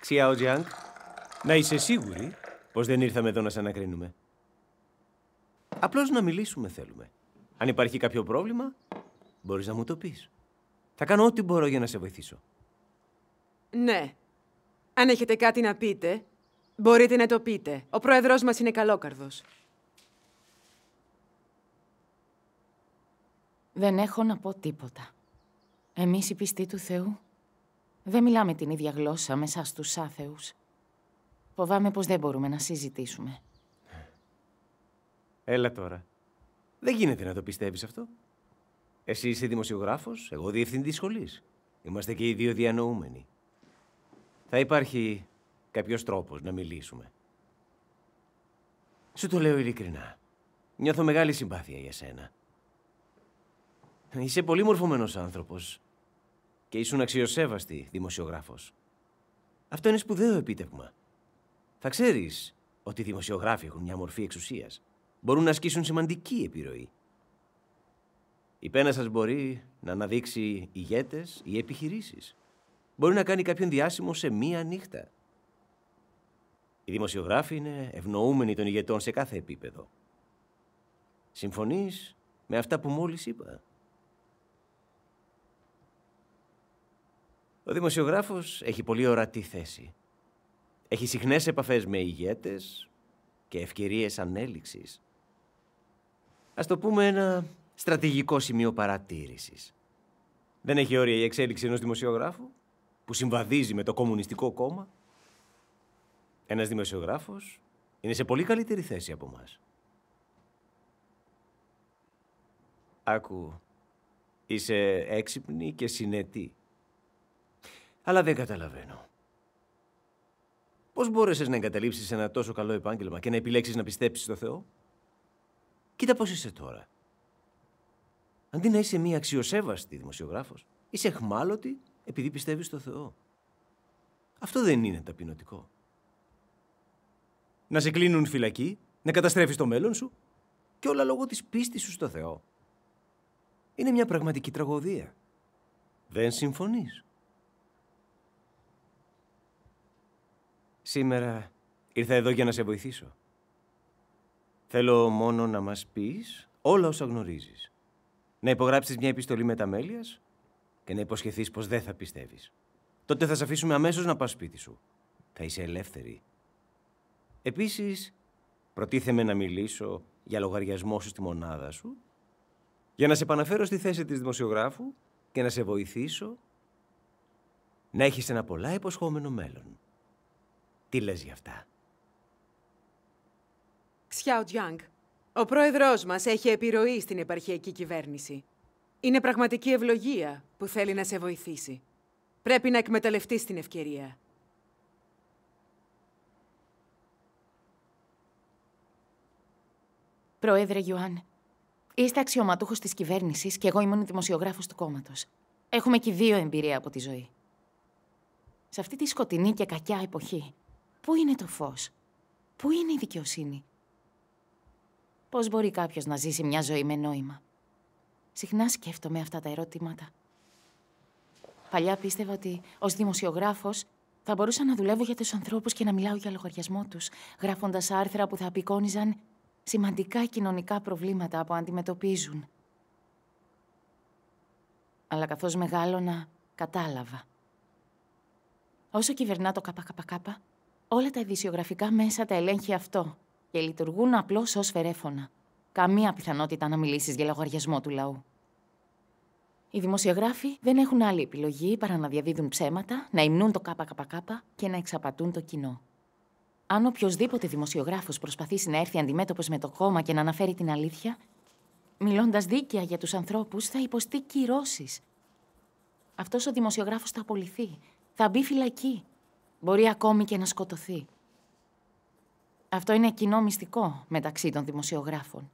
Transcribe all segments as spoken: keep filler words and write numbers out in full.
Xiao Jiang, να είσαι σίγουρη πως δεν ήρθαμε εδώ να σε ανακρίνουμε. Απλώς να μιλήσουμε θέλουμε. Αν υπάρχει κάποιο πρόβλημα, μπορείς να μου το πεις. Θα κάνω ό,τι μπορώ για να σε βοηθήσω. Ναι. Αν έχετε κάτι να πείτε, μπορείτε να το πείτε. Ο πρόεδρος μας είναι καλόκαρδος. Δεν έχω να πω τίποτα. Εμείς οι πιστοί του Θεού δεν μιλάμε την ίδια γλώσσα με εσάς τους άθεους. Φοβάμαι πως δεν μπορούμε να συζητήσουμε. Έλα τώρα. Δεν γίνεται να το πιστεύεις αυτό. Εσύ είσαι δημοσιογράφος, εγώ διευθυντής σχολής. Είμαστε και οι δύο διανοούμενοι. Θα υπάρχει κάποιος τρόπος να μιλήσουμε. Σου το λέω ειλικρινά. Νιώθω μεγάλη συμπάθεια για σένα. Είσαι πολύ μορφωμένος άνθρωπος και ήσουν αξιοσέβαστη δημοσιογράφος. Αυτό είναι σπουδαίο επίτευγμα. Θα ξέρεις ότι οι δημοσιογράφοι έχουν μια μορφή εξουσίας. Μπορούν να ασκήσουν σημαντική επιρροή. Η πένα σας μπορεί να αναδείξει ηγέτες ή επιχειρήσεις. Μπορεί να κάνει κάποιον διάσημο σε μία νύχτα. Οι δημοσιογράφοι είναι ευνοούμενοι των ηγετών σε κάθε επίπεδο. Συμφωνείς με αυτά που μόλις είπα? Ο δημοσιογράφος έχει πολύ ορατή θέση. Έχει συχνές επαφές με ηγέτες και ευκαιρίες ανέλυξης. Ας το πούμε ένα στρατηγικό σημείο παρατήρησης. Δεν έχει όρια η εξέλιξη ενός δημοσιογράφου που συμβαδίζει με το Κομμουνιστικό Κόμμα. Ένας δημοσιογράφος είναι σε πολύ καλύτερη θέση από μας. Άκου, είσαι έξυπνη και συνετή. Αλλά δεν καταλαβαίνω. Πώς μπόρεσες να εγκαταλείψεις ένα τόσο καλό επάγγελμα και να επιλέξεις να πιστέψεις στο Θεό? Κοίτα πώς είσαι τώρα. Αντί να είσαι μία αξιοσέβαστη δημοσιογράφος, είσαι αιχμάλωτη επειδή πιστεύεις στο Θεό. Αυτό δεν είναι ταπεινωτικό. Να σε κλείνουν φυλακή, να καταστρέφεις το μέλλον σου και όλα λόγω της πίστης σου στο Θεό. Είναι μια πραγματική τραγωδία. Δεν συμφωνείς? Σήμερα ήρθα εδώ για να σε βοηθήσω. Θέλω μόνο να μας πεις όλα όσα γνωρίζεις. Να υπογράψεις μια επιστολή μεταμέλειας και να υποσχεθείς πως δεν θα πιστεύεις. Τότε θα σε αφήσουμε αμέσως να πας σπίτι σου. Θα είσαι ελεύθερη. Επίσης, προτίθεμαι να μιλήσω για λογαριασμό σου στη μονάδα σου, για να σε επαναφέρω στη θέση της δημοσιογράφου και να σε βοηθήσω να έχεις ένα πολλά υποσχόμενο μέλλον. Τι λες γι' αυτά? Xiao Jiang, ο πρόεδρός μας έχει επιρροή στην επαρχιακή κυβέρνηση. Είναι πραγματική ευλογία που θέλει να σε βοηθήσει. Πρέπει να εκμεταλλευτείς την ευκαιρία. Πρόεδρε Γιουάν, είστε αξιωματούχος της κυβέρνησης και εγώ ήμουν δημοσιογράφος του κόμματος. Έχουμε και δύο εμπειρία από τη ζωή. Σε αυτή τη σκοτεινή και κακιά εποχή, πού είναι το φως? Πού είναι η δικαιοσύνη? Πώς μπορεί κάποιος να ζήσει μια ζωή με νόημα? Συχνά σκέφτομαι αυτά τα ερωτήματα. Παλιά πίστευα ότι ως δημοσιογράφος θα μπορούσα να δουλεύω για τους ανθρώπους και να μιλάω για λογαριασμό τους, γράφοντας άρθρα που θα απεικόνιζαν σημαντικά κοινωνικά προβλήματα που αντιμετωπίζουν. Αλλά καθώς μεγάλωνα, κατάλαβα. Όσο κυβερνά το ΚΚΚ, όλα τα ειδησιογραφικά μέσα τα ελέγχει αυτό και λειτουργούν απλώς ως φερέφωνα. Καμία πιθανότητα να μιλήσεις για λογαριασμό του λαού. Οι δημοσιογράφοι δεν έχουν άλλη επιλογή παρά να διαδίδουν ψέματα, να υμνούν το ΚΚΚ και να εξαπατούν το κοινό. Αν οποιοδήποτε δημοσιογράφος προσπαθήσει να έρθει αντιμέτωπος με το κόμμα και να αναφέρει την αλήθεια, μιλώντας δίκαια για τους ανθρώπους, θα υποστεί κυρώσεις. Αυτός ο δημοσιογράφος θα απολυθεί, θα μπει φυλακή, μπορεί ακόμη και να σκοτωθεί. Αυτό είναι κοινό μυστικό μεταξύ των δημοσιογράφων.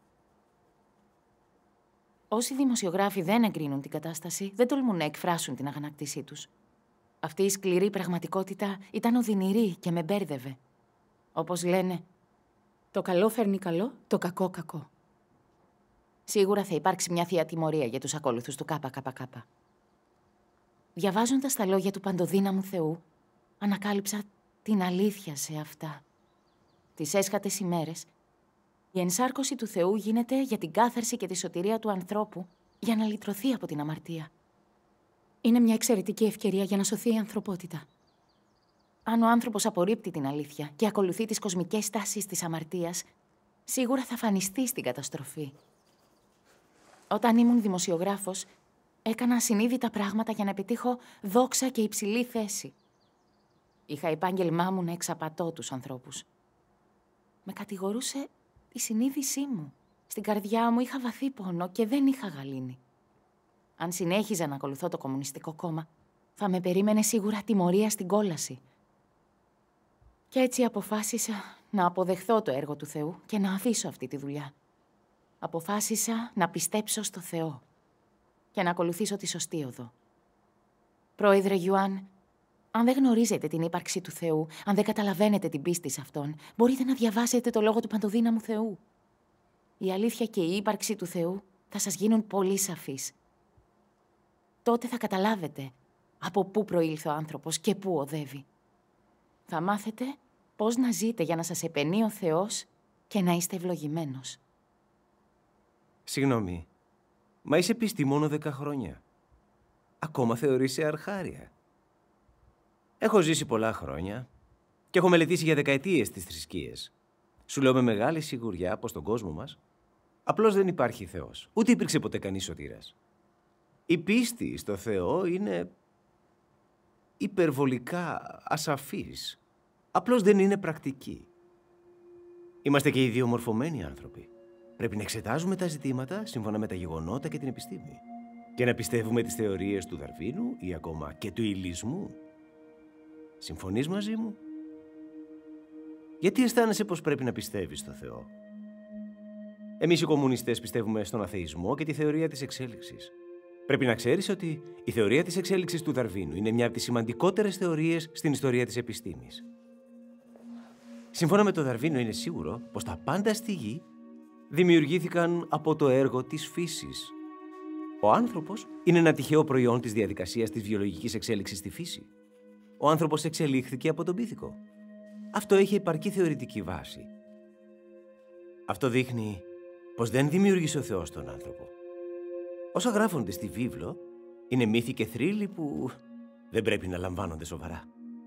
Όσοι δημοσιογράφοι δεν εγκρίνουν την κατάσταση, δεν τολμούν να εκφράσουν την αγανάκτησή τους. Αυτή η σκληρή πραγματικότητα ήταν οδυνηρή και με μπέρδευε. Όπως λένε, το καλό φέρνει καλό, το κακό κακό. Σίγουρα θα υπάρξει μια θεία τιμωρία για τους ακόλουθους του ΚΚΚ. Διαβάζοντας τα λόγια του παντοδύναμου Θεού, ανακάλυψα την αλήθεια σε αυτά. Τις έσχατες ημέρες, η ενσάρκωση του Θεού γίνεται για την κάθαρση και τη σωτηρία του ανθρώπου, για να λυτρωθεί από την αμαρτία. Είναι μια εξαιρετική ευκαιρία για να σωθεί η ανθρωπότητα. Αν ο άνθρωπος απορρίπτει την αλήθεια και ακολουθεί τις κοσμικές τάσεις της αμαρτίας, σίγουρα θα φανιστεί στην καταστροφή. Όταν ήμουν δημοσιογράφος, έκανα ασυνείδητα πράγματα για να επιτύχω δόξα και υψηλή θέση. Είχα επάγγελμά μου να εξαπατώ τους ανθρώπους. Με κατηγορούσε η συνείδησή μου. Στην καρδιά μου είχα βαθύ πόνο και δεν είχα γαλήνη. Αν συνέχιζα να ακολουθώ το Κομμουνιστικό Κόμμα, θα με περίμενε σίγουρα τιμωρία στην κόλαση. Κι έτσι αποφάσισα να αποδεχθώ το έργο του Θεού και να αφήσω αυτή τη δουλειά. Αποφάσισα να πιστέψω στο Θεό και να ακολουθήσω τη σωστή οδό. Πρόεδρε Γιουάν, αν δεν γνωρίζετε την ύπαρξη του Θεού, αν δεν καταλαβαίνετε την πίστη σε Αυτόν, μπορείτε να διαβάσετε το λόγο του Παντοδύναμου Θεού. Η αλήθεια και η ύπαρξη του Θεού θα σας γίνουν πολύ σαφείς. Τότε θα καταλάβετε από πού προήλθε ο άνθρωπος και πού οδεύει. Θα μάθετε πώς να ζείτε για να σας επενεί ο Θεός και να είστε ευλογημένος. Συγγνώμη, μα είσαι πίστη μόνο δέκα χρόνια. Ακόμα θεωρείσαι αρχάρια. Έχω ζήσει πολλά χρόνια και έχω μελετήσει για δεκαετίες τις θρησκείες. Σου λέω με μεγάλη σιγουριά πως στον κόσμο μας απλώς δεν υπάρχει Θεός. Ούτε υπήρξε ποτέ κανείς σωτήρας. Η πίστη στο Θεό είναι υπερβολικά ασαφής. Απλώς δεν είναι πρακτική. Είμαστε και οι δύο μορφωμένοι άνθρωποι. Πρέπει να εξετάζουμε τα ζητήματα σύμφωνα με τα γεγονότα και την επιστήμη. Και να πιστεύουμε τις θεωρίες του Δαρβίνου ή ακόμα και του υλισμού. Συμφωνείς μαζί μου? Γιατί αισθάνεσαι πως πρέπει να πιστεύεις στο Θεό? Εμείς οι κομμουνιστές πιστεύουμε στον αθεϊσμό και τη θεωρία της εξέλιξης. Πρέπει να ξέρεις ότι η θεωρία της εξέλιξης του Δαρβίνου είναι μια από τις σημαντικότερες θεωρίες στην ιστορία της επιστήμης. Σύμφωνα με τον Δαρβίνο είναι σίγουρο πως τα πάντα στη γη δημιουργήθηκαν από το έργο της φύσης. Ο άνθρωπος είναι ένα τυχαίο προϊόν της διαδικασίας της βιολογικής εξέλιξης στη φύση. Ο άνθρωπος εξελίχθηκε από τον πίθηκο. Αυτό έχει επαρκή θεωρητική βάση. Αυτό δείχνει πως δεν δημιούργησε ο Θεός τον άνθρωπο. Όσα γράφονται στη βίβλο είναι μύθοι και θρύλοι που δεν πρέπει να λαμβάνονται σοβαρά.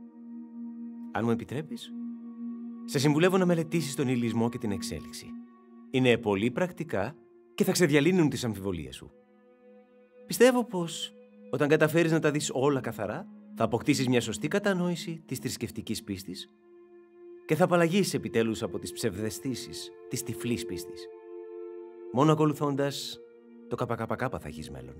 Αν μου επιτρέπεις, σε συμβουλεύω να μελετήσεις τον υλισμό και την εξέλιξη. Είναι πολύ πρακτικά και θα ξεδιαλύνουν τις αμφιβολίες σου. Πιστεύω πως όταν καταφέρεις να τα δεις όλα καθαρά, θα αποκτήσεις μια σωστή κατανόηση της θρησκευτικής πίστης και θα απαλλαγείς επιτέλους από τις ψευδαισθήσεις της τυφλής πίστης. Μόνο ακολουθώντας το ΚΚΚ θα έχεις μέλλον.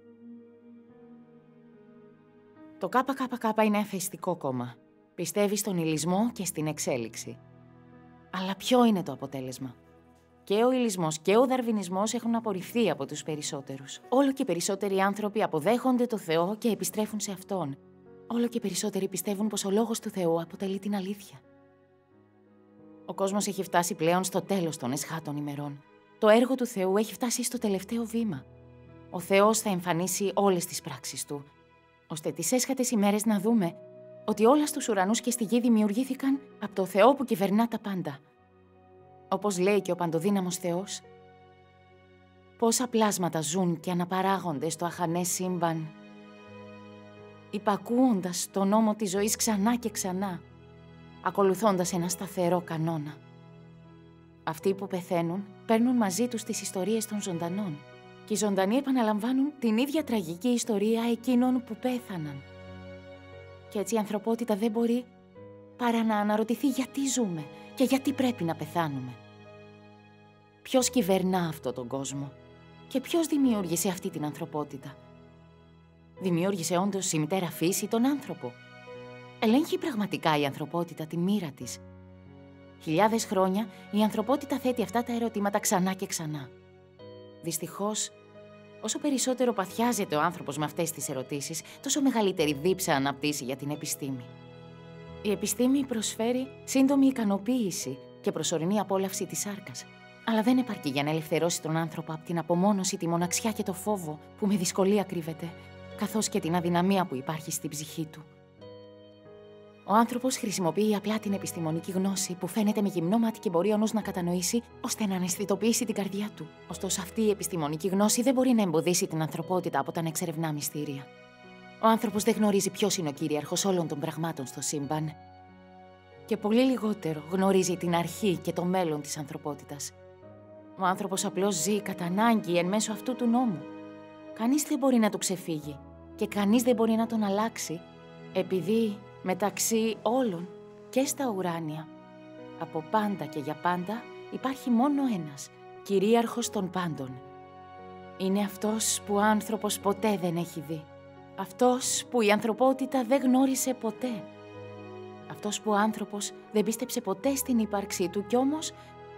Το ΚΚΚ είναι αθεϊστικό κόμμα. Πιστεύει στον υλισμό και στην εξέλιξη. Αλλά ποιο είναι το αποτέλεσμα? Και ο υλισμός και ο δαρβινισμός έχουν απορριφθεί από τους περισσότερους. Όλο και περισσότεροι άνθρωποι αποδέχονται το Θεό και επιστρέφουν σε Αυτόν. Όλο και περισσότεροι πιστεύουν πως ο λόγος του Θεού αποτελεί την αλήθεια. Ο κόσμος έχει φτάσει πλέον στο τέλος των εσχάτων ημερών. Το έργο του Θεού έχει φτάσει στο τελευταίο βήμα. Ο Θεός θα εμφανίσει όλες τις πράξεις Του, ώστε τις έσχατες ημέρες να δούμε ότι όλα στους ουρανούς και στη γη δημιουργήθηκαν από το Θεό που κυβερνά τα πάντα. Όπως λέει και ο Παντοδύναμος Θεός, πόσα πλάσματα ζουν και αναπαράγονται στο αχανές σύμπαν, υπακούοντας τον νόμο της ζωής ξανά και ξανά, ακολουθώντας ένα σταθερό κανόνα. Αυτοί που πεθαίνουν παίρνουν μαζί τους τις ιστορίες των ζωντανών και οι ζωντανοί επαναλαμβάνουν την ίδια τραγική ιστορία εκείνων που πέθαναν. Και έτσι η ανθρωπότητα δεν μπορεί παρά να αναρωτηθεί γιατί ζούμε και γιατί πρέπει να πεθάνουμε. Ποιος κυβερνά αυτόν τον κόσμο και ποιος δημιούργησε αυτή την ανθρωπότητα? Δημιούργησε όντως η μητέρα φύση τον άνθρωπο? Ελέγχει πραγματικά η ανθρωπότητα τη μοίρα της? Χιλιάδες χρόνια η ανθρωπότητα θέτει αυτά τα ερωτήματα ξανά και ξανά. Δυστυχώς, όσο περισσότερο παθιάζεται ο άνθρωπος με αυτές τις ερωτήσεις, τόσο μεγαλύτερη δίψα αναπτύσσει για την επιστήμη. Η επιστήμη προσφέρει σύντομη ικανοποίηση και προσωρινή απόλαυση της σάρκας, αλλά δεν επαρκεί για να ελευθερώσει τον άνθρωπο από την απομόνωση, τη μοναξιά και το φόβο που με δυσκολία κρύβεται, καθώς και την αδυναμία που υπάρχει στην ψυχή του. Ο άνθρωπος χρησιμοποιεί απλά την επιστημονική γνώση που φαίνεται με γυμνό μάτι και μπορεί ο νους να κατανοήσει, ώστε να αναισθητοποιήσει την καρδιά του. Ωστόσο, αυτή η επιστημονική γνώση δεν μπορεί να εμποδίσει την ανθρωπότητα από τα να εξερευνά μυστήρια. Ο άνθρωπος δεν γνωρίζει ποιος είναι ο κυρίαρχος όλων των πραγμάτων στο σύμπαν. Και πολύ λιγότερο γνωρίζει την αρχή και το μέλλον της ανθρωπότητας. Ο άνθρωπος απλώς ζει κατά ανάγκη εν μέσω αυτού του νόμου. Κανείς δεν μπορεί να του ξεφύγει και κανείς δεν μπορεί να τον αλλάξει, επειδή μεταξύ όλων και στα ουράνια, από πάντα και για πάντα, υπάρχει μόνο ένας, κυρίαρχος των πάντων. Είναι αυτός που ο άνθρωπος ποτέ δεν έχει δει. Αυτός που η ανθρωπότητα δεν γνώρισε ποτέ. Αυτός που ο άνθρωπος δεν πίστεψε ποτέ στην ύπαρξή του κι όμως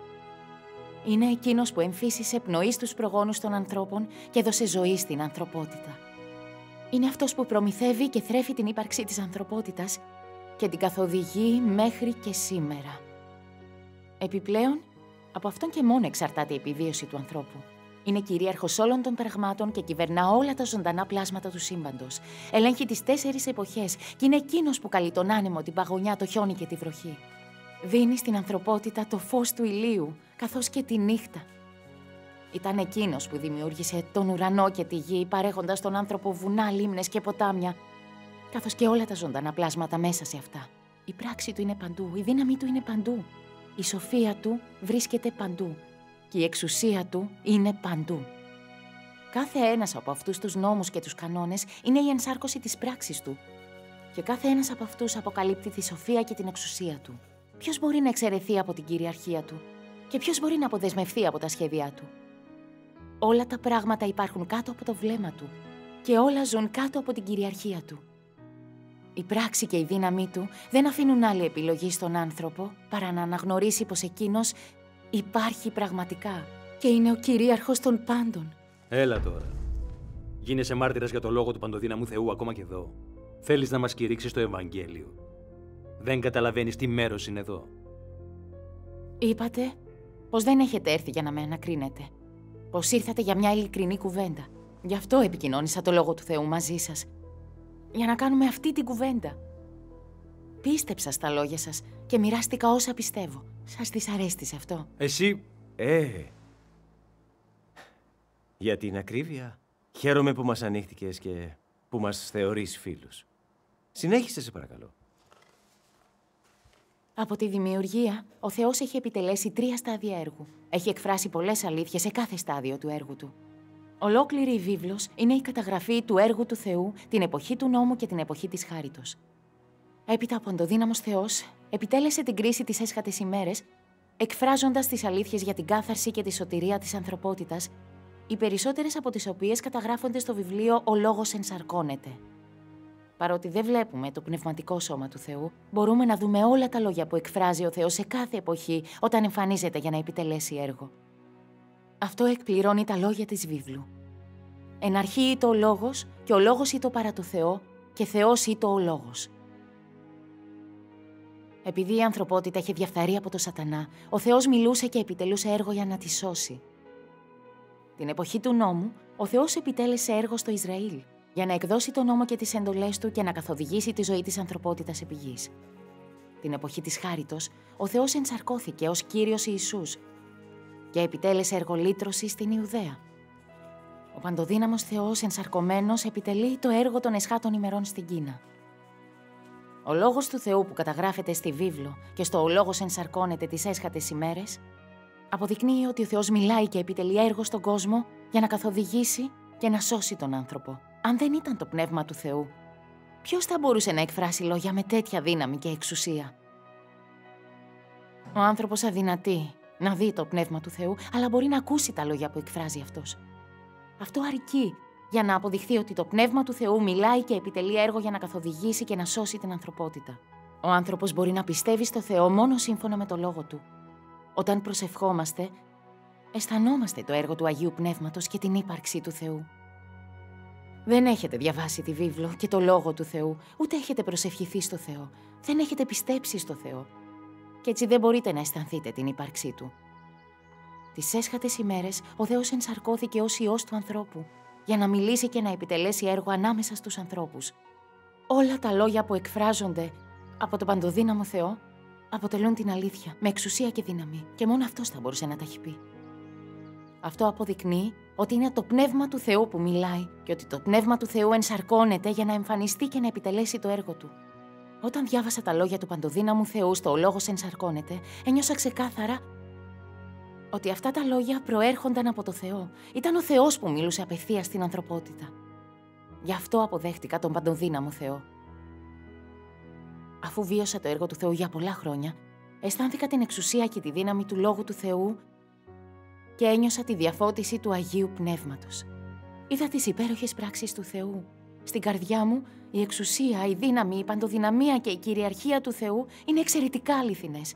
είναι εκείνος που εμφύσισε πνοή στους προγόνους των ανθρώπων και έδωσε ζωή στην ανθρωπότητα. Είναι αυτός που προμηθεύει και θρέφει την ύπαρξη της ανθρωπότητας και την καθοδηγεί μέχρι και σήμερα. Επιπλέον, από αυτόν και μόνο εξαρτάται η επιβίωση του ανθρώπου. Είναι κυρίαρχος όλων των πραγμάτων και κυβερνά όλα τα ζωντανά πλάσματα του σύμπαντος. Ελέγχει τις τέσσερις εποχές και είναι εκείνος που καλεί τον άνεμο, την παγωνιά, το χιόνι και τη βροχή. Δίνει στην ανθρωπότητα το φως του ηλίου, καθώς και τη νύχτα. Ήταν εκείνος που δημιούργησε τον ουρανό και τη γη, παρέχοντας στον άνθρωπο βουνά, λίμνες και ποτάμια, καθώς και όλα τα ζωντανά πλάσματα μέσα σε αυτά. Η πράξη του είναι παντού, η δύναμη του είναι παντού, η σοφία του βρίσκεται παντού και η εξουσία του είναι παντού. Κάθε ένας από αυτούς τους νόμους και τους κανόνες είναι η ενσάρκωση της πράξης του και κάθε ένας από αυτούς αποκαλύπτει τη σοφία και την εξουσία του. Ποιος μπορεί να εξαιρεθεί από την κυριαρχία του και ποιος μπορεί να αποδεσμευθεί από τα σχέδιά του. Όλα τα πράγματα υπάρχουν κάτω από το βλέμμα του και όλα ζουν κάτω από την κυριαρχία του. Η πράξη και η δύναμή του δεν αφήνουν άλλη επιλογή στον άνθρωπο παρά να αναγνωρίσει πως εκείνος υπάρχει πραγματικά και είναι ο κυρίαρχος των πάντων. Έλα τώρα. Γίνεσαι μάρτυρας για το λόγο του παντοδύναμου Θεού ακόμα και εδώ. Θέλεις να μας κηρύξεις το Ευαγγέλιο. Δεν καταλαβαίνεις τι μέρος είναι εδώ. Είπατε πως δεν έχετε έρθει για να με ανακρίνετε. Πως ήρθατε για μια ειλικρινή κουβέντα. Γι' αυτό επικοινώνησα το λόγο του Θεού μαζί σας. Για να κάνουμε αυτή την κουβέντα. Πίστεψα στα λόγια σας και μοιράστηκα όσα πιστεύω. Σας δυσαρέστησε αυτό? Εσύ... Ε, για την ακρίβεια, χαίρομαι που μας ανοίχτηκες και που μας θεωρείς φίλους. Συνέχισε, σε παρακαλώ. Από τη δημιουργία, ο Θεός έχει επιτελέσει τρία στάδια έργου. Έχει εκφράσει πολλές αλήθειες σε κάθε στάδιο του έργου του. Ολόκληρη η βίβλος είναι η καταγραφή του έργου του Θεού, την εποχή του νόμου και την εποχή της χάριτος. Έπειτα ο παντοδύναμος Θεός επιτέλεσε την κρίση τις έσχατες ημέρες, εκφράζοντας τις αλήθειες για την κάθαρση και τη σωτηρία της ανθρωπότητας, οι περισσότερες από τις οποίες καταγράφονται στο βιβλίο «Ο Λόγος ενσαρκώνεται». Παρότι δεν βλέπουμε το πνευματικό σώμα του Θεού, μπορούμε να δούμε όλα τα λόγια που εκφράζει ο Θεός σε κάθε εποχή όταν εμφανίζεται για να επιτελέσει έργο. Αυτό εκπληρώνει τα λόγια της βίβλου. Εν αρχή ήτο ο Λόγος και ο Λόγος ήτο παρά το Θεό και Θεός ήτο ο Λόγος. Επειδή η ανθρωπότητα είχε διαφθαρεί από το σατανά, ο Θεός μιλούσε και επιτελούσε έργο για να τη σώσει. Την εποχή του νόμου, ο Θεός επιτέλεσε έργο στο Ισραήλ, για να εκδώσει τον νόμο και τις εντολές του και να καθοδηγήσει τη ζωή της ανθρωπότητας επί γης. Την εποχή της χάριτος, ο Θεός ενσαρκώθηκε ως Κύριος Ιησούς και επιτέλεσε έργο λύτρωσης στην Ιουδαία. Ο παντοδύναμος Θεός ενσαρκωμένος επιτελεί το έργο των εσχάτων ημερών στην Κίνα. Ο λόγος του Θεού που καταγράφεται στη βίβλο και στο «Ο Λόγος ενσαρκώνεται» τις έσχατες ημέρες, αποδεικνύει ότι ο Θεός μιλάει και επιτελεί έργο στον κόσμο για να καθοδηγήσει και να σώσει τον άνθρωπο. Αν δεν ήταν το Πνεύμα του Θεού, ποιος θα μπορούσε να εκφράσει λόγια με τέτοια δύναμη και εξουσία? Ο άνθρωπος αδυνατεί να δει το Πνεύμα του Θεού, αλλά μπορεί να ακούσει τα λόγια που εκφράζει αυτός. Αυτό αρκεί για να αποδειχθεί ότι το Πνεύμα του Θεού μιλάει και επιτελεί έργο για να καθοδηγήσει και να σώσει την ανθρωπότητα. Ο άνθρωπος μπορεί να πιστεύει στο Θεό μόνο σύμφωνα με το Λόγο Του. Όταν προσευχόμαστε, αισθανόμαστε το έργο του Αγίου Πνεύματος και την ύπαρξη του Θεού. Δεν έχετε διαβάσει τη βίβλο και το Λόγο του Θεού, ούτε έχετε προσευχηθεί στο Θεό. Δεν έχετε πιστέψει στο Θεό. Και έτσι δεν μπορείτε να αισθανθείτε την ύπαρξή Του. Τις έσχατες ημέρες, ο Θεός ενσαρκώθηκε ως Υιός του ανθρώπου, για να μιλήσει και να επιτελέσει έργο ανάμεσα στους ανθρώπους. Όλα τα λόγια που εκφράζονται από τον παντοδύναμο Θεό αποτελούν την αλήθεια με εξουσία και δύναμη και μόνο αυτός θα μπορούσε να τα έχει πει. Αυτό αποδεικνύει ότι είναι το πνεύμα του Θεού που μιλάει και ότι το πνεύμα του Θεού ενσαρκώνεται για να εμφανιστεί και να επιτελέσει το έργο του. Όταν διάβασα τα λόγια του παντοδύναμου Θεού στο «Ο λόγος ενσαρκώνεται», ένιωσα ξεκάθαρα ότι αυτά τα λόγια προέρχονταν από το Θεό. Ήταν ο Θεός που μιλούσε απευθείας στην ανθρωπότητα. Γι' αυτό αποδέχτηκα τον παντοδύναμο Θεό. Αφού βίωσα το έργο του Θεού για πολλά χρόνια, αισθάνθηκα την εξουσία και τη δύναμη του Λόγου του Θεού και ένιωσα τη διαφώτιση του Αγίου Πνεύματος. Είδα τις υπέροχες πράξεις του Θεού. Στην καρδιά μου, η εξουσία, η δύναμη, η παντοδυναμία και η κυριαρχία του Θεού είναι εξαιρετικά αληθινές.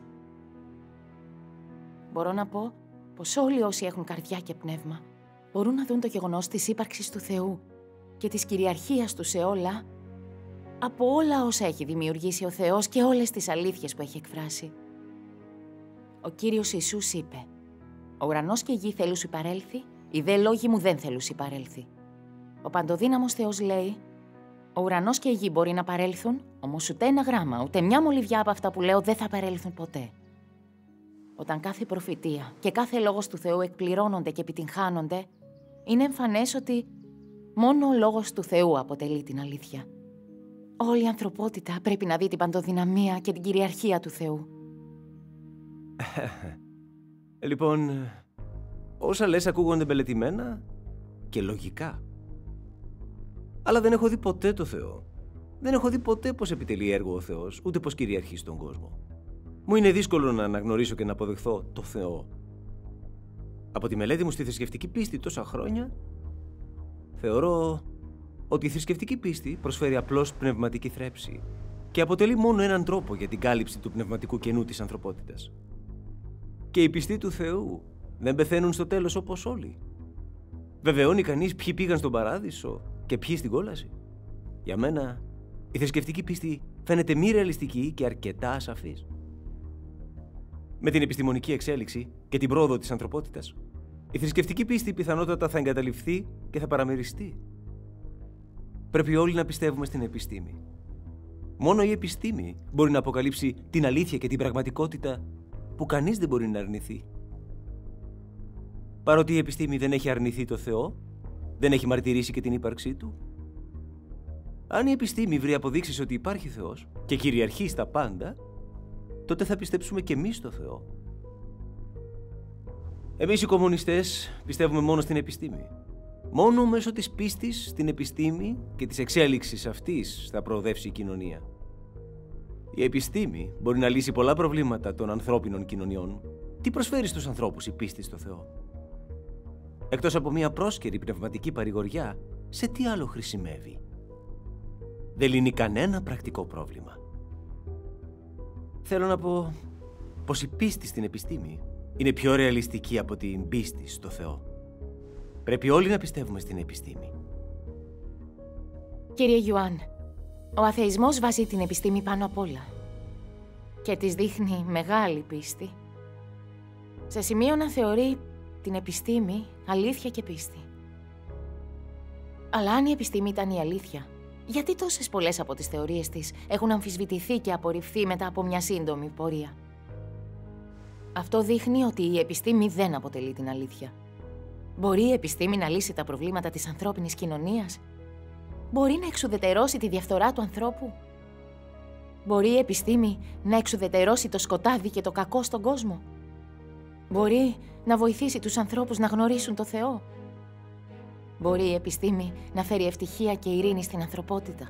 Μπορώ να πω πως όλοι όσοι έχουν καρδιά και πνεύμα μπορούν να δουν το γεγονός της ύπαρξης του Θεού και της κυριαρχίας του σε όλα, από όλα όσα έχει δημιουργήσει ο Θεός και όλες τις αλήθειες που έχει εκφράσει. Ο Κύριος Ιησούς είπε: «Ο ουρανός και η γη θέλουν σου παρέλθει, οι δε λόγοι μου δεν θέλουν σου παρέλθει». Ο παντοδύναμος Θεός λέει: «Ο ουρανός και η γη μπορεί να παρέλθουν, όμως ούτε ένα γράμμα, ούτε μια μολυβιά από αυτά που λέω δεν θα παρέλθουν ποτέ». Όταν κάθε προφητεία και κάθε λόγος του Θεού εκπληρώνονται και επιτυγχάνονται, είναι εμφανές ότι μόνο ο λόγος του Θεού αποτελεί την αλήθεια. Όλη η ανθρωπότητα πρέπει να δει την παντοδυναμία και την κυριαρχία του Θεού. Λοιπόν, όσα λες ακούγονται μελετημένα και λογικά. Αλλά δεν έχω δει ποτέ το Θεό. Δεν έχω δει ποτέ πώς επιτελεί έργο ο Θεός, ούτε πώς κυριαρχεί στον κόσμο. Μου είναι δύσκολο να αναγνωρίσω και να αποδεχθώ το Θεό. Από τη μελέτη μου στη θρησκευτική πίστη τόσα χρόνια, θεωρώ ότι η θρησκευτική πίστη προσφέρει απλώς πνευματική θρέψη και αποτελεί μόνο έναν τρόπο για την κάλυψη του πνευματικού κενού της ανθρωπότητας. Και οι πιστοί του Θεού δεν πεθαίνουν στο τέλος όπως όλοι. Βεβαιώνει κανείς ποιοι πήγαν στον παράδεισο και ποιοι στην κόλαση. Για μένα, η θρησκευτική πίστη φαίνεται μη ρεαλιστική και αρκετά ασαφής. Με την επιστημονική εξέλιξη και την πρόοδο της ανθρωπότητας, η θρησκευτική πίστη πιθανότατα θα εγκαταλειφθεί και θα παραμεριστεί. Πρέπει όλοι να πιστεύουμε στην επιστήμη. Μόνο η επιστήμη μπορεί να αποκαλύψει την αλήθεια και την πραγματικότητα που κανείς δεν μπορεί να αρνηθεί. Παρότι η επιστήμη δεν έχει αρνηθεί το Θεό, δεν έχει μαρτυρήσει και την ύπαρξή του. Αν η επιστήμη βρει αποδείξεις ότι υπάρχει Θεός και κυριαρχεί στα πάντα, τότε θα πιστέψουμε και εμείς στο Θεό. Εμείς οι κομμουνιστές πιστεύουμε μόνο στην επιστήμη. Μόνο μέσω της πίστης στην επιστήμη και της εξέλιξης αυτής θα προοδεύσει η κοινωνία. Η επιστήμη μπορεί να λύσει πολλά προβλήματα των ανθρώπινων κοινωνιών. Τι προσφέρει στους ανθρώπους η πίστη στο Θεό? Εκτός από μια πρόσκαιρη πνευματική παρηγοριά, σε τι άλλο χρησιμεύει? Δεν λύνει κανένα πρακτικό πρόβλημα. Θέλω να πω πως η πίστη στην επιστήμη είναι πιο ρεαλιστική από την πίστη στο Θεό. Πρέπει όλοι να πιστεύουμε στην επιστήμη. Κύριε Γιουάν, ο αθεισμός βάζει την επιστήμη πάνω απ' όλα και της δείχνει μεγάλη πίστη, σε σημείο να θεωρεί την επιστήμη αλήθεια και πίστη. Αλλά αν η επιστήμη ήταν η αλήθεια, γιατί τόσες πολλές από τις θεωρίες της έχουν αμφισβητηθεί και απορριφθεί μετά από μια σύντομη πορεία? Αυτό δείχνει ότι η επιστήμη δεν αποτελεί την αλήθεια. Μπορεί η επιστήμη να λύσει τα προβλήματα της ανθρώπινης κοινωνίας? Μπορεί να εξουδετερώσει τη διαφθορά του ανθρώπου? Μπορεί η επιστήμη να εξουδετερώσει το σκοτάδι και το κακό στον κόσμο? Μπορεί να βοηθήσει τους ανθρώπους να γνωρίσουν το Θεό? Μπορεί η επιστήμη να φέρει ευτυχία και ειρήνη στην ανθρωπότητα?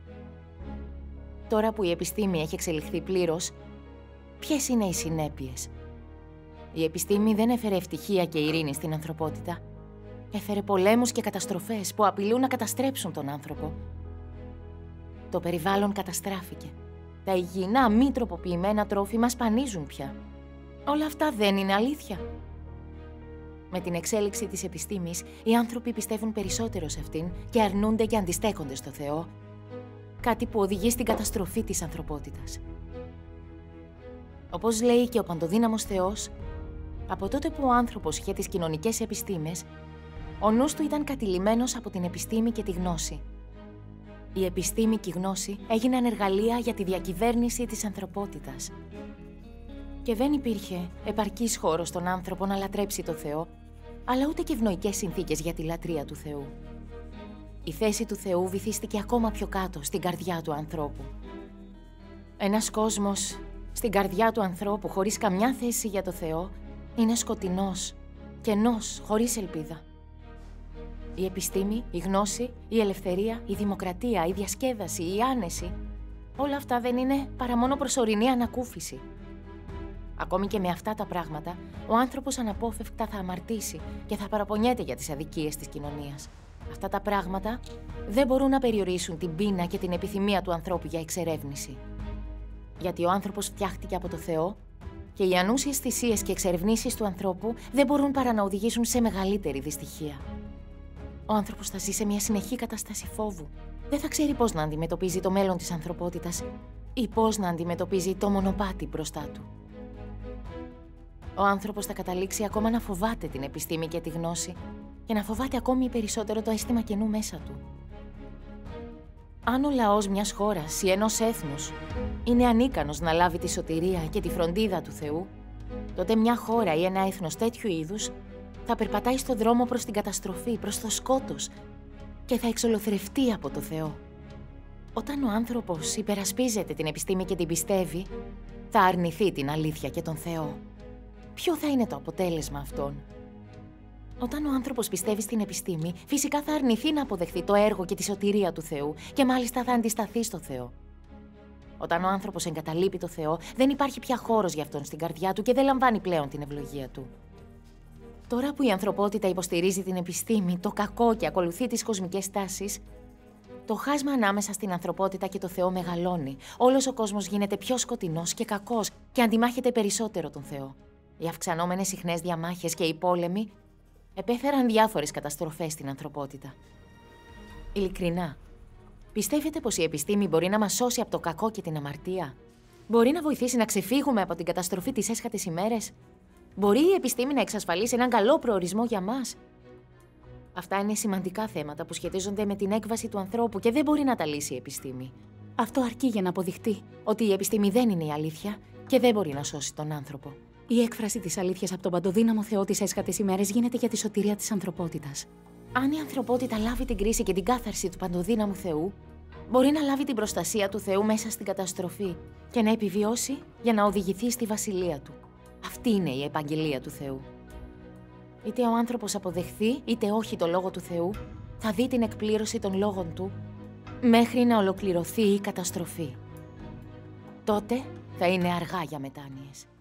Τώρα που η επιστήμη έχει εξελιχθεί πλήρως, ποιες είναι οι συνέπειες? Η επιστήμη δεν έφερε ευτυχία και ειρήνη στην ανθρωπότητα. Έφερε πολέμους και καταστροφές που απειλούν να καταστρέψουν τον άνθρωπο. Το περιβάλλον καταστράφηκε. Τα υγιεινά μη τροποποιημένα τρόφιμα σπανίζουν πια. Όλα αυτά δεν είναι αλήθεια? Με την εξέλιξη της επιστήμης, οι άνθρωποι πιστεύουν περισσότερο σε αυτήν και αρνούνται και αντιστέκονται στο Θεό, κάτι που οδηγεί στην καταστροφή της ανθρωπότητας. Όπως λέει και ο παντοδύναμος Θεός, από τότε που ο άνθρωπος είχε τις κοινωνικές επιστήμες, ο νους του ήταν κατηλημμένος από την επιστήμη και τη γνώση. Η επιστήμη και η γνώση έγιναν εργαλεία για τη διακυβέρνηση της ανθρωπότητας. Και δεν υπήρχε επαρκής χώρος στον άνθρωπο να λατρέψει το Θεό, αλλά ούτε και ευνοϊκές συνθήκες για τη λατρεία του Θεού. Η θέση του Θεού βυθίστηκε ακόμα πιο κάτω στην καρδιά του ανθρώπου. Ένας κόσμος στην καρδιά του ανθρώπου χωρίς καμιά θέση για το Θεό είναι σκοτεινός, κενός, χωρίς ελπίδα. Η επιστήμη, η γνώση, η ελευθερία, η δημοκρατία, η διασκέδαση, η άνεση, όλα αυτά δεν είναι παρά μόνο προσωρινή ανακούφιση. Ακόμη και με αυτά τα πράγματα, ο άνθρωπος αναπόφευκτα θα αμαρτήσει και θα παραπονιέται για τις αδικίες της κοινωνίας. Αυτά τα πράγματα δεν μπορούν να περιορίσουν την πείνα και την επιθυμία του ανθρώπου για εξερεύνηση. Γιατί ο άνθρωπος φτιάχτηκε από το Θεό και οι ανούσιες θυσίες και εξερευνήσεις του ανθρώπου δεν μπορούν παρά να οδηγήσουν σε μεγαλύτερη δυστυχία. Ο άνθρωπος θα ζει σε μια συνεχή κατάσταση φόβου. Δεν θα ξέρει πώς να αντιμετωπίζει το μέλλον της ανθρωπότητας ή πώς να αντιμετωπίζει το μονοπάτι μπροστά του. Ο άνθρωπος θα καταλήξει ακόμα να φοβάται την επιστήμη και τη γνώση και να φοβάται ακόμη περισσότερο το αίσθημα κενού μέσα του. Αν ο λαός μιας χώρας ή ενός έθνους είναι ανίκανος να λάβει τη σωτηρία και τη φροντίδα του Θεού, τότε μια χώρα ή ένα έθνος τέτοιου είδους θα περπατάει στο δρόμο προς την καταστροφή, προς το σκότος και θα εξολοθρευτεί από το Θεό. Όταν ο άνθρωπος υπερασπίζεται την επιστήμη και την πιστεύει, θα αρνηθεί την αλήθεια και τον Θεό. Ποιο θα είναι το αποτέλεσμα αυτών? Όταν ο άνθρωπος πιστεύει στην επιστήμη, φυσικά θα αρνηθεί να αποδεχθεί το έργο και τη σωτηρία του Θεού και μάλιστα θα αντισταθεί στο Θεό. Όταν ο άνθρωπος εγκαταλείπει το Θεό, δεν υπάρχει πια χώρος για αυτόν στην καρδιά του και δεν λαμβάνει πλέον την ευλογία του. Τώρα που η ανθρωπότητα υποστηρίζει την επιστήμη, το κακό και ακολουθεί τις κοσμικές τάσεις, το χάσμα ανάμεσα στην ανθρωπότητα και το Θεό μεγαλώνει. Όλος ο κόσμος γίνεται πιο σκοτεινός και κακός και αντιμάχεται περισσότερο τον Θεό. Οι αυξανόμενες συχνές διαμάχες και οι πόλεμοι επέφεραν διάφορες καταστροφές στην ανθρωπότητα. Ειλικρινά, πιστεύετε πως η επιστήμη μπορεί να μας σώσει από το κακό και την αμαρτία? Μπορεί να βοηθήσει να ξεφύγουμε από την καταστροφή της έσχατες ημέρες? Μπορεί η επιστήμη να εξασφαλίσει έναν καλό προορισμό για μας? Αυτά είναι σημαντικά θέματα που σχετίζονται με την έκβαση του ανθρώπου και δεν μπορεί να τα λύσει η επιστήμη. Αυτό αρκεί για να αποδειχτεί ότι η επιστήμη δεν είναι η αλήθεια και δεν μπορεί να σώσει τον άνθρωπο. Η έκφραση της αλήθειας από τον παντοδύναμο Θεό τις έσχατες ημέρες γίνεται για τη σωτηρία της ανθρωπότητας. Αν η ανθρωπότητα λάβει την κρίση και την κάθαρση του παντοδύναμου Θεού, μπορεί να λάβει την προστασία του Θεού μέσα στην καταστροφή και να επιβιώσει για να οδηγηθεί στη βασιλεία του. Αυτή είναι η επαγγελία του Θεού. Είτε ο άνθρωπος αποδεχθεί, είτε όχι το λόγο του Θεού, θα δει την εκπλήρωση των λόγων του μέχρι να ολοκληρωθεί η καταστροφή. Τότε θα είναι αργά για μετάνοιες.